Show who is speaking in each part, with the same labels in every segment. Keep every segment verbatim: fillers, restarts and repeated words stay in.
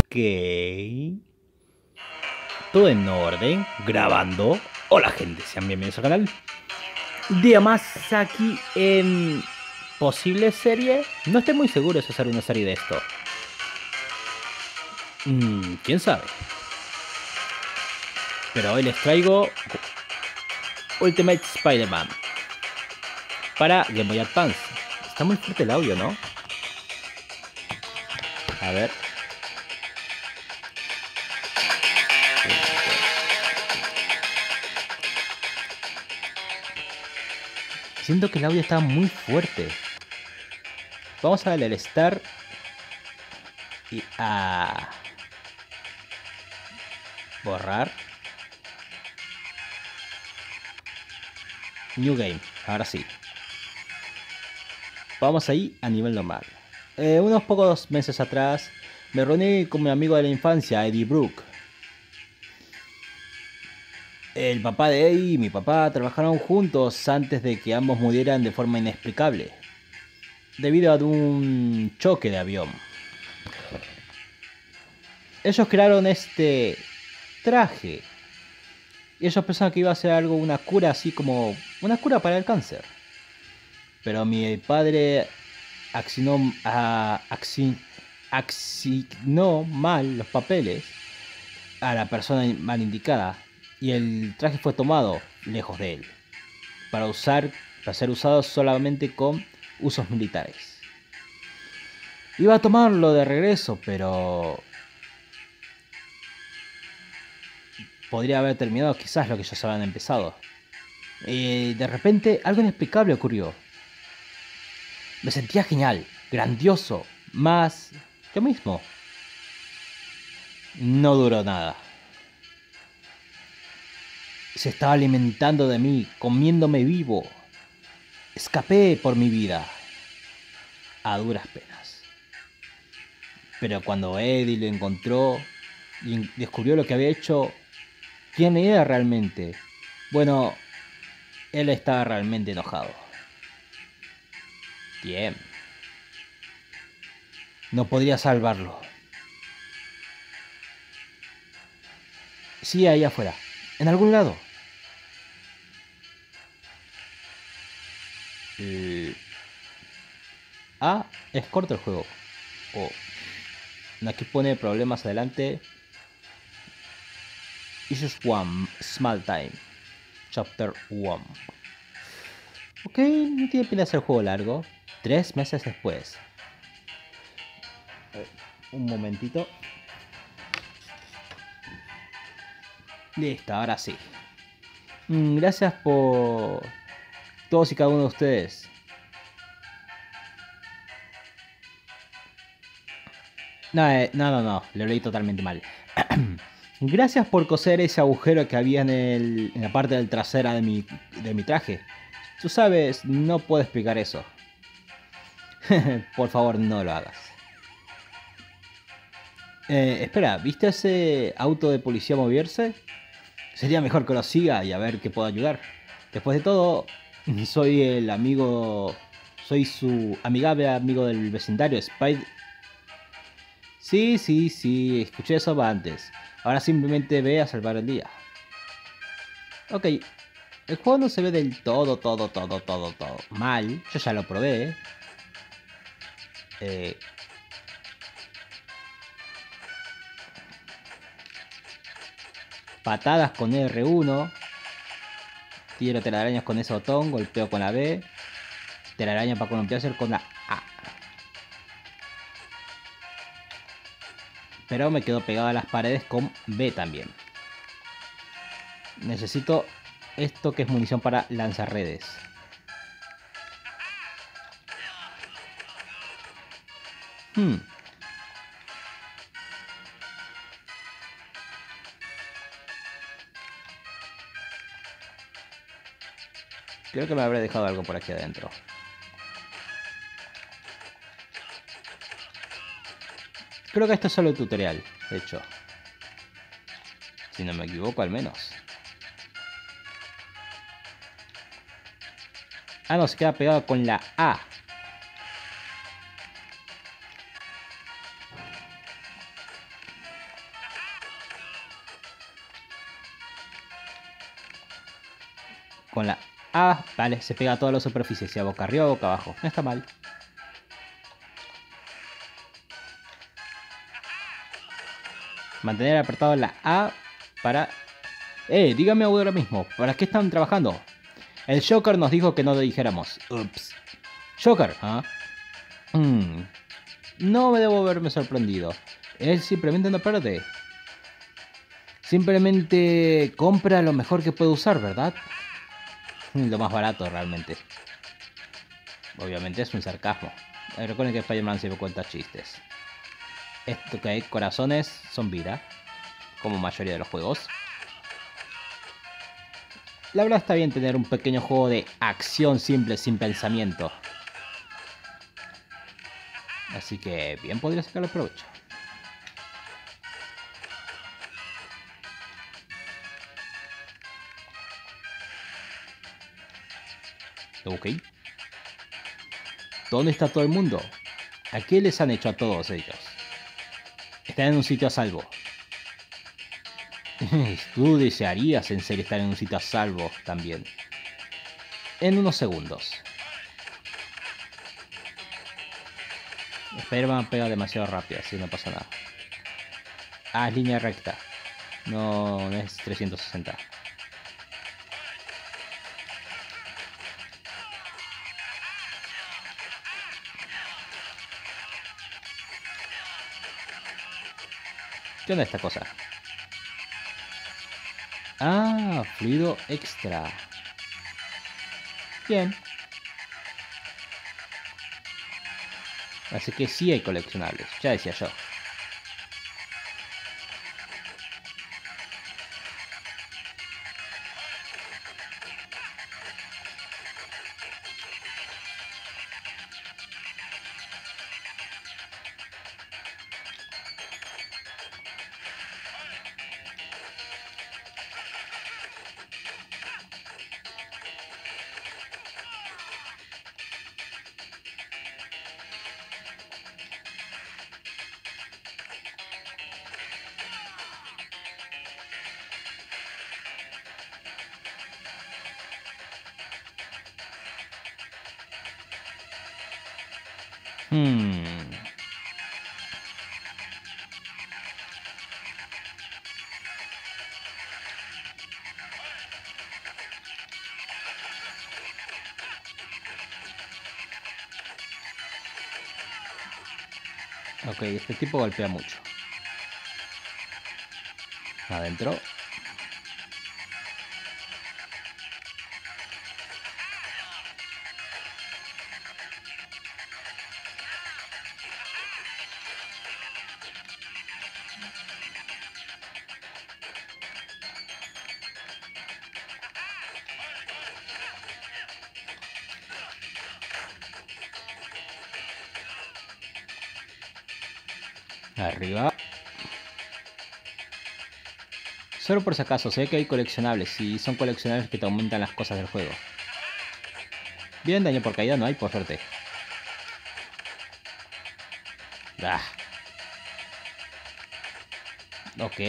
Speaker 1: Todo en orden, grabando. Hola gente, sean bienvenidos al canal. Día más aquí en posible serie. No estoy muy seguro de hacer una serie de esto. Mm, ¿Quién sabe? Pero hoy les traigo Ultimate Spider-Man para Game Boy Advance. Está muy fuerte el audio, ¿no? A ver. Siento que el audio está muy fuerte. Vamos a darle el start y a borrar. New Game, ahora sí. Vamos ahí a nivel normal. Eh, unos pocos meses atrás me reuní con mi amigo de la infancia, Eddie Brooke. El papá de Eddie y mi papá trabajaron juntos antes de que ambos murieran de forma inexplicable, debido a un choque de avión. Ellos crearon este traje y ellos pensaban que iba a ser algo, una cura así como una cura para el cáncer. Pero mi padre accionó, a, acci- accionó mal los papeles a la persona mal indicada y el traje fue tomado lejos de él para usar para ser usado solamente con usos militares. Iba a tomarlo de regreso, pero podría haber terminado quizás lo que ellos habían empezado. Y de repente algo inexplicable ocurrió. Me sentía genial, grandioso, más yo mismo. No duró nada. Se estaba alimentando de mí, comiéndome vivo. Escapé por mi vida, a duras penas. Pero cuando Eddie lo encontró y descubrió lo que había hecho, ¿quién era realmente? Bueno, él estaba realmente enojado. Bien. No podría salvarlo. Sí, ahí afuera. En algún lado. El... Ah, es corto el juego. Oh. Aquí pone problemas adelante. Issues one, Small Time. Chapter one. Ok, no tiene pinta de ser juego largo. Tres meses después. Un momentito. Listo, ahora sí. Mm, Gracias por todos y cada uno de ustedes. No, eh, no, no, no, lo leí totalmente mal. Gracias por coser ese agujero que había en, el, en la parte del trasera de mi, de mi traje. Tú sabes, no puedo explicar eso. Por favor, no lo hagas. Eh, espera, ¿viste ese auto de policía moverse? Sería mejor que lo siga y a ver qué puedo ayudar. Después de todo, soy el amigo... Soy su amigable amigo del vecindario, Spide. Sí, sí, sí, escuché eso antes. Ahora simplemente ve a salvar el día. Ok, el juego no se ve del todo, todo, todo, todo, todo mal. Yo ya lo probé. Eh, patadas con R uno. Tiro telarañas con ese botón. Golpeo con la B. Telaraña para columpiarse con la A. Pero me quedo pegado a las paredes con B también. Necesito esto que es munición para lanzar redes. Hmm. Creo que me habré dejado algo por aquí adentro. Creo que esto es solo el tutorial, de hecho. Si no me equivoco, al menos. Ah, no, se queda pegado con la A. con la A, vale, se pega a toda la superficie, sea boca arriba o boca abajo. No está mal. Mantener apretado la A para... Eh, dígame ahora mismo, ¿para qué están trabajando? El Joker nos dijo que no lo dijéramos. Ups. Joker, ¿ah? Hmm. No me debo haberme sorprendido. Él simplemente no pierde. Simplemente compra lo mejor que puede usar, ¿verdad? Lo más barato realmente. Obviamente es un sarcasmo. Eh, Recuerden que Spider-Man siempre cuenta chistes. Esto que hay corazones son vida, como mayoría de los juegos. La verdad está bien tener un pequeño juego de acción simple sin pensamiento. Así que bien podría sacarle provecho. Ok. ¿Dónde está todo el mundo? ¿A qué les han hecho a todos ellos? Están en un sitio a salvo. Tú desearías en serio estar en un sitio a salvo también. En unos segundos. Spider-Man pega demasiado rápido, así no pasa nada. Ah, es línea recta. No, no es trescientos sesenta. ¿Qué onda esta cosa? Ah, fluido extra. Bien. Así que sí hay coleccionables, ya decía yo. Hmm. Ok, este tipo golpea mucho. Adentro. Arriba. Solo por si acaso, sé que hay coleccionables y son coleccionables que te aumentan las cosas del juego. Bien, daño por caída no hay, por suerte. Ah. Ok.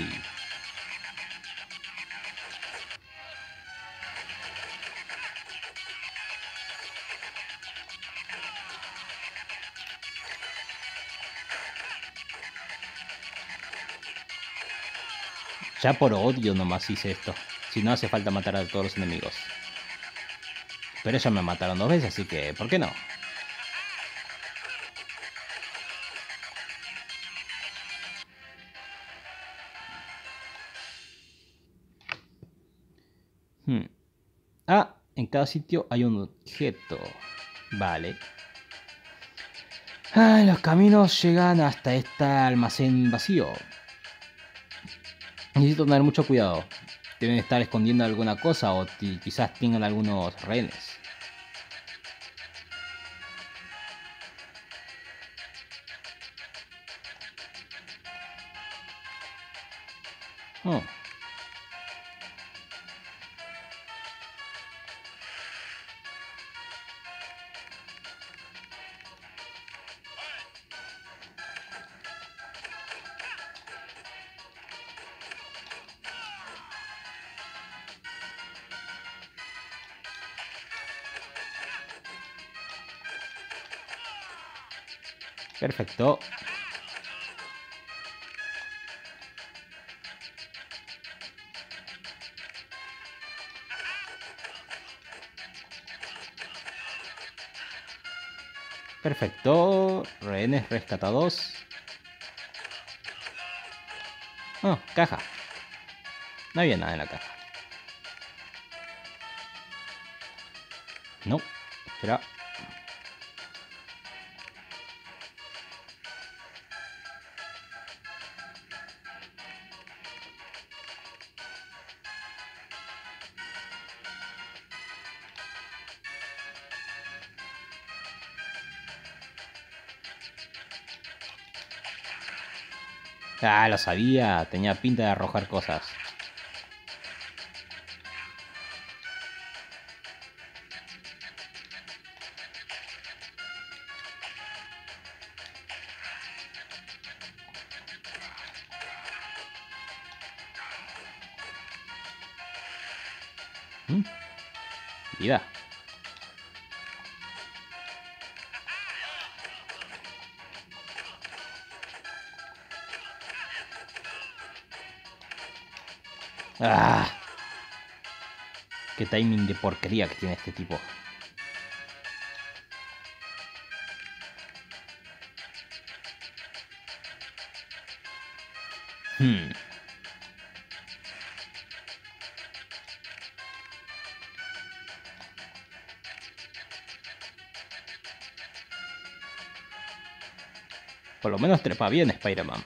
Speaker 1: Ya por odio nomás hice esto. Si no hace falta matar a todos los enemigos. Pero ellos me mataron dos veces, así que ¿por qué no? Hmm. Ah, en cada sitio hay un objeto. Vale. Ah, los caminos llegan hasta este almacén vacío. Necesito tener mucho cuidado. Deben estar escondiendo alguna cosa o quizás tengan algunos rehenes. Oh. Perfecto. Perfecto. Rehenes rescatados. Oh, caja. No había nada en la caja. No. Espera. Ah, lo sabía. Tenía pinta de arrojar cosas. ¿Mm? Vida. Ah. Qué timing de porquería que tiene este tipo. Hmm. Por lo menos trepa bien Spider-Man.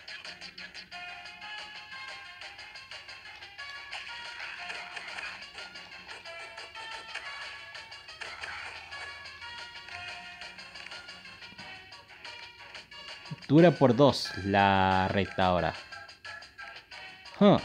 Speaker 1: Dura por dos la recta ahora. Huh.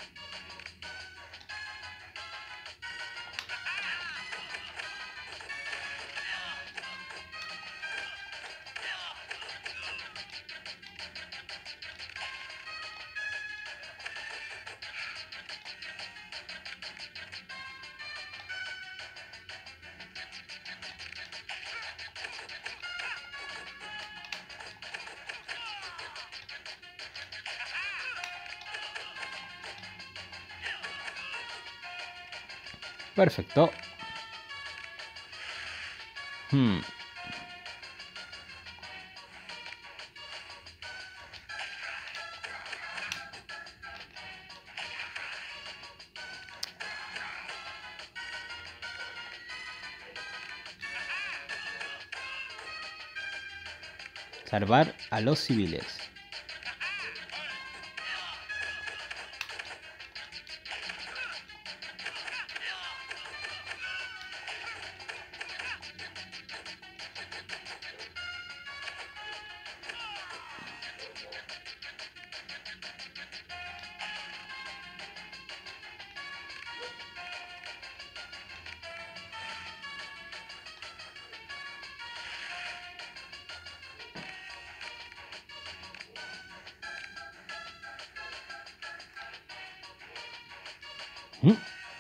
Speaker 1: Perfecto. Hmm. Salvar a los civiles. ¿Mm?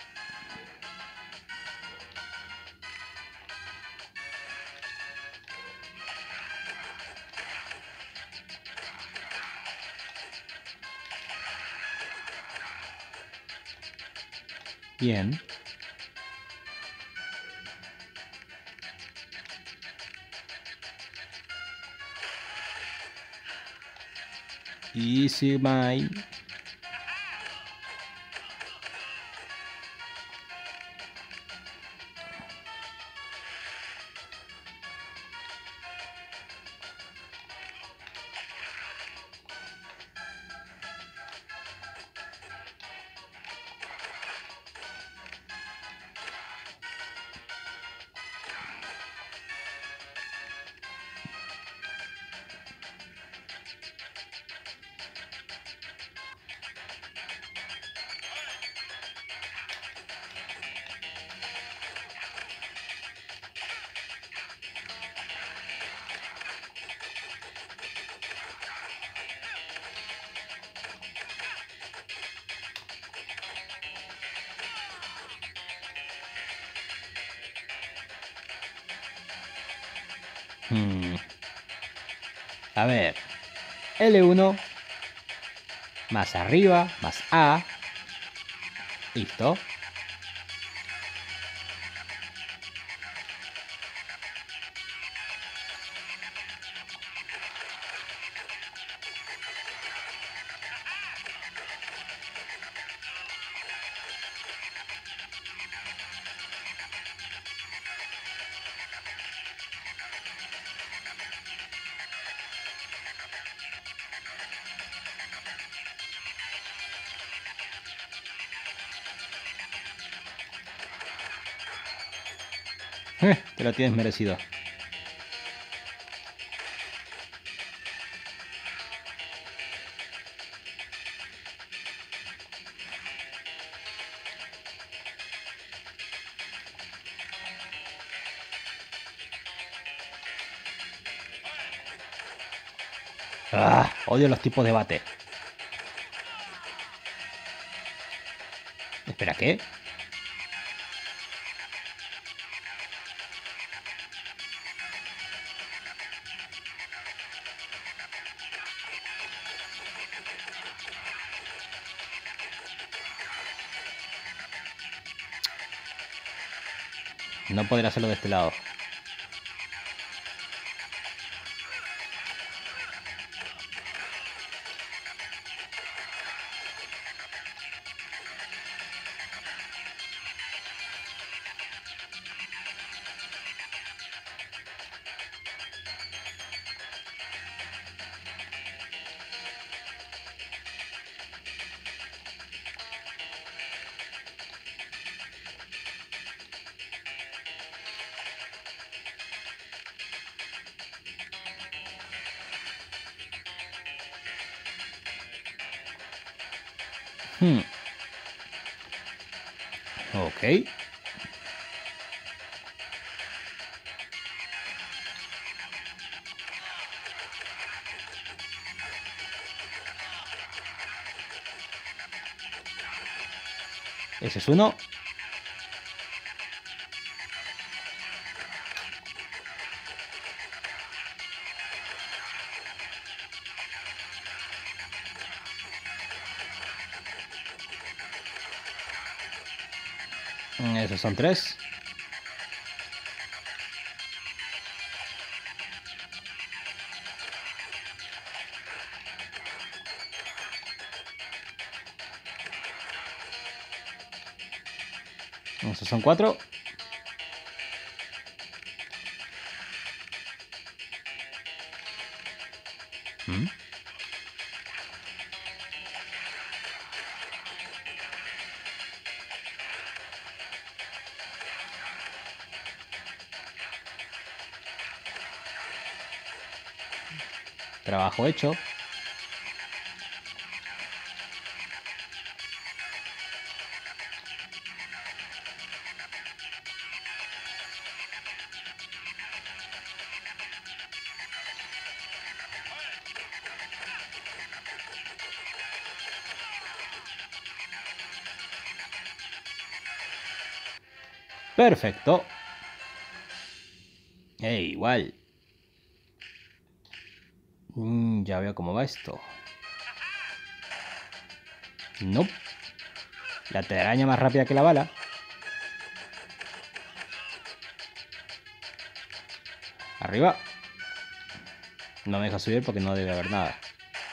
Speaker 1: Bien. Easy mine. Hmm. A ver. L uno. Más arriba. Más A. Listo. Eh, te lo tienes merecido. Ah, odio los tipos de bate. Espera, ¿qué? No podré hacerlo de este lado. Hmm. Ok. Ese es uno. Esos son tres. Esos son cuatro. ¿Mm? Trabajo hecho. Perfecto. Eh, igual. Mm, ya veo cómo va esto. No. Nope. La telaraña más rápida que la bala. Arriba. No me deja subir porque no debe haber nada.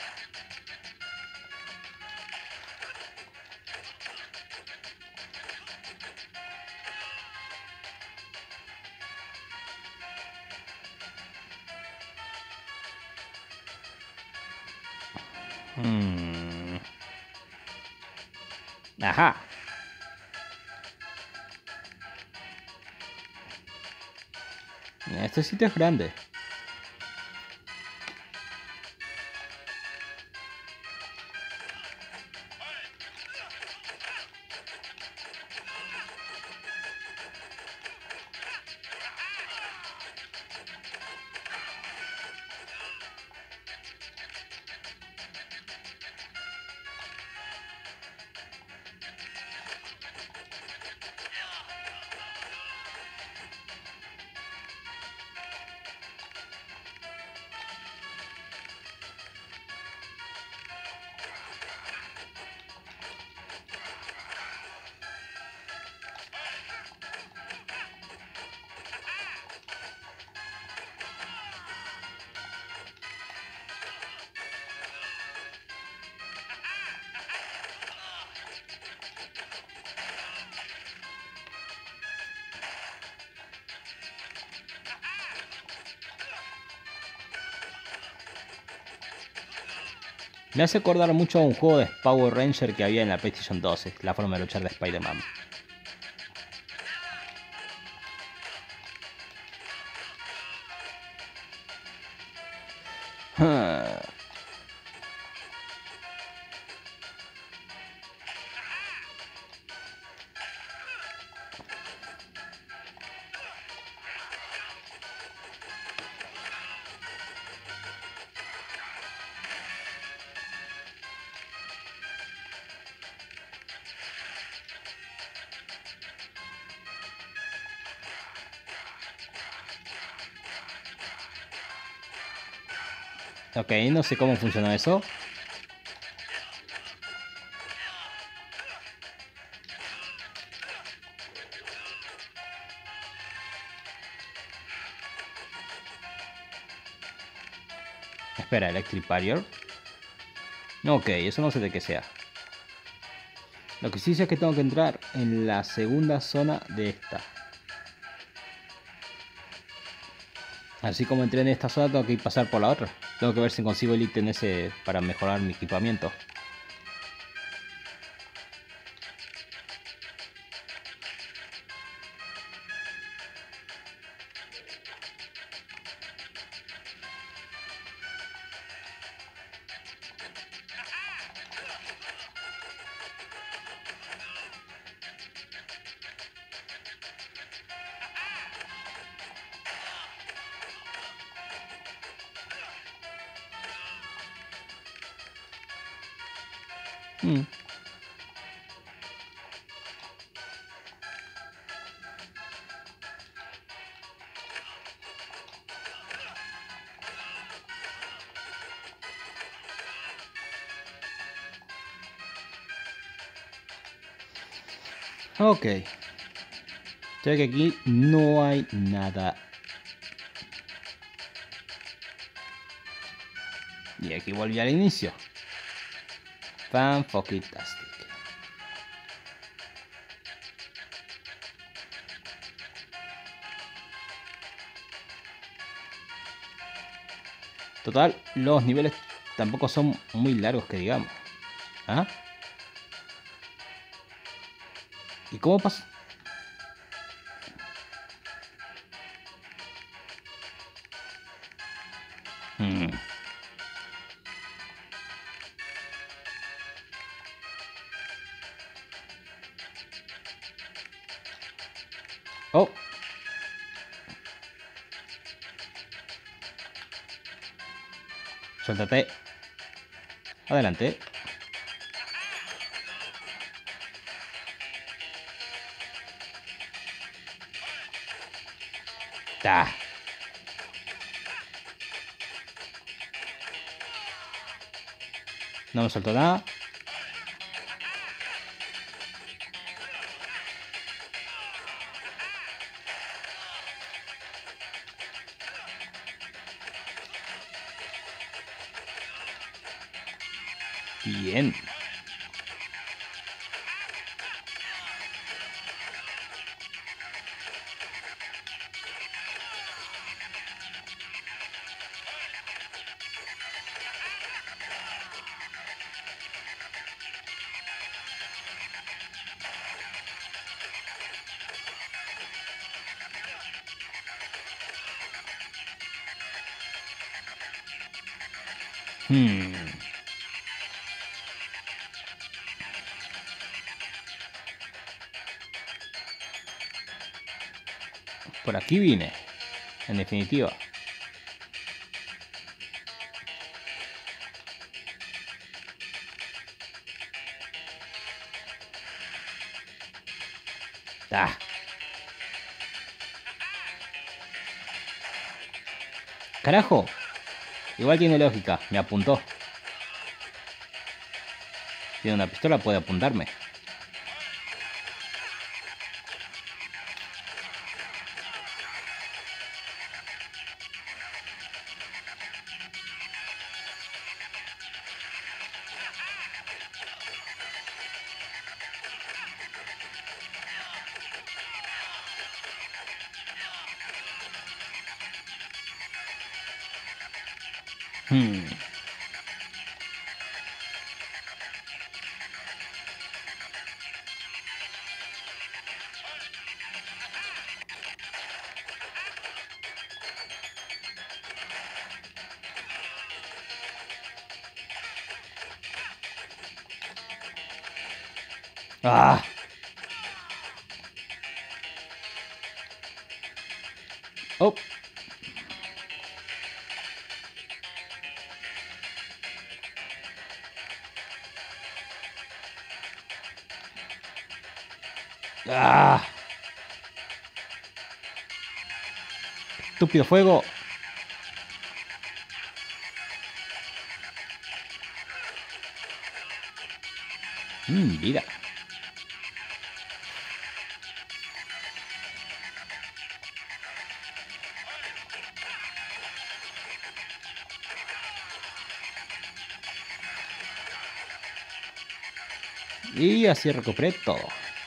Speaker 1: Hmm. Ajá. Este sitio es grande. Me hace acordar mucho a un juego de Power Ranger que había en la PlayStation dos, la forma de luchar de Spider-Man. Ok, no sé cómo funciona eso. Espera, Electric Barrier. Ok, eso no sé de qué sea. Lo que sí sé es que tengo que entrar en la segunda zona de esta. Así como entré en esta zona, tengo que ir pasar por la otra. Tengo que ver si consigo el ítem ese para mejorar mi equipamiento. Mm. Ok. Sé que aquí no hay nada. Y aquí volví al inicio. Fan fucking tastic. Total, los niveles tampoco son muy largos que digamos. ¿Ah? ¿Y cómo pasa? Hmm. Oh. Suéltate. Adelante. Ta. No me suelto nada. Bien. Hmm. Por aquí vine. En definitiva. Ta. Carajo. Igual tiene lógica. Me apuntó. Tiene una pistola, puede apuntarme. Hmm. ¡Ah! ¡Oh! ¡Ah! Estúpido fuego. Mmm, vida. Y así recuperé todo.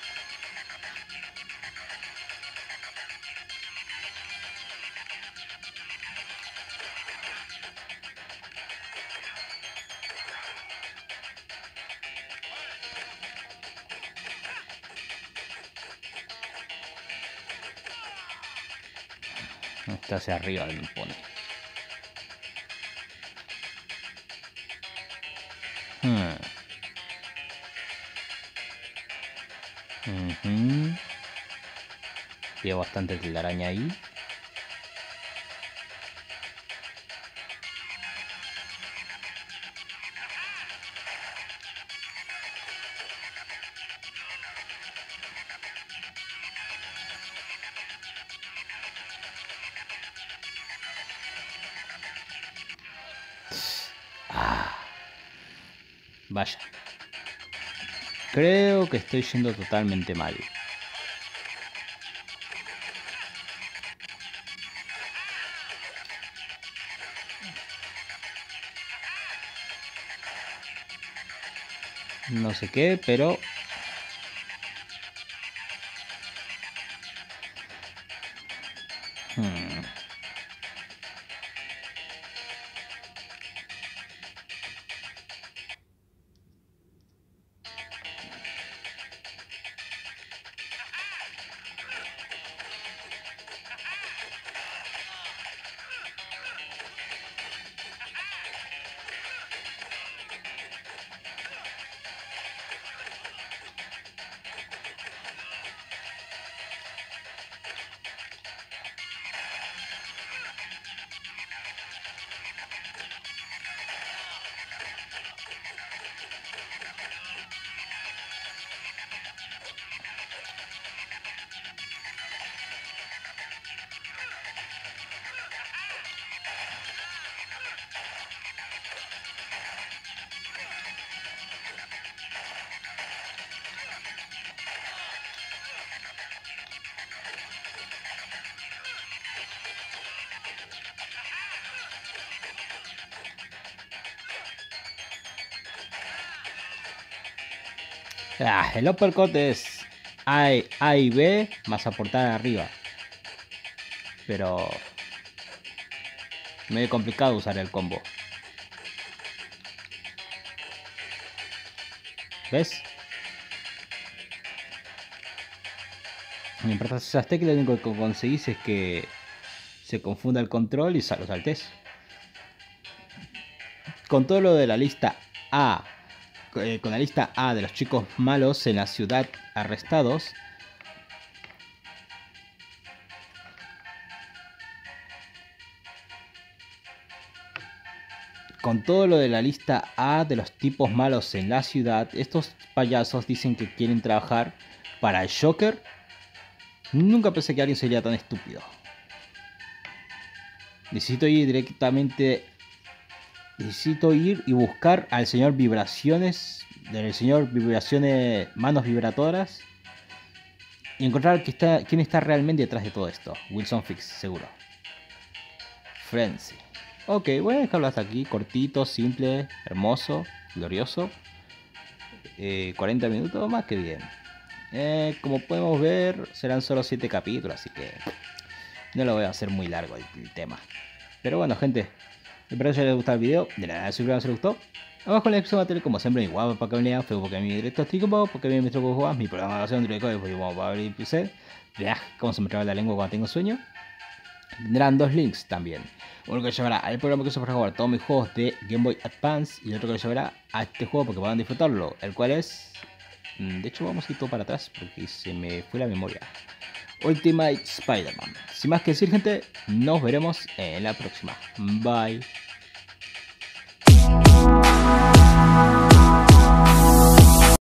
Speaker 1: Está hacia arriba me pone. Hmm. Uh-huh. Tiene bastante telaraña ahí. Ah. Vaya. Creo que estoy yendo totalmente mal. No sé qué, pero... Hmm. Ah, el uppercut es A, A y B más aportar arriba. Pero... medio complicado usar el combo. ¿Ves? Mientras esas teclas, lo único que conseguís es que se confunda el control y lo saltes. Con todo lo de la lista A, eh, con la lista A de los chicos malos en la ciudad arrestados, con todo lo de la lista A de los tipos malos en la ciudad, estos payasos dicen que quieren trabajar para el Joker. Nunca pensé que alguien sería tan estúpido. Necesito ir directamente... Necesito ir y buscar al señor Vibraciones, del señor Vibraciones, manos vibratoras, y encontrar que está, quién está realmente detrás de todo esto. Wilson Fix, seguro. Frenzy. Ok, voy a dejarlo hasta aquí, cortito, simple, hermoso, glorioso. Eh, cuarenta minutos, más que bien. Eh, como podemos ver, serán solo siete capítulos, así que no lo voy a hacer muy largo el, el tema. Pero bueno, gente, espero que les gustado el video. De nada, si les gustó, abajo en la descripción va a tener como siempre mi guapo para que me lean, Facebook porque mi directo estoy como, porque mi maestro jugar, mi programación de código, porque vamos a abrir P C. Vean cómo se me traba la lengua cuando tengo sueño. Tendrán dos links también. Uno que llevará al programa que uso para jugar todos mis juegos de Game Boy Advance y el otro que llevará a este juego porque van a disfrutarlo, el cual es De hecho, vamos a ir todo para atrás porque se me fue la memoria. Ultimate Spider-Man. Sin más que decir, gente, nos veremos en la próxima. Bye.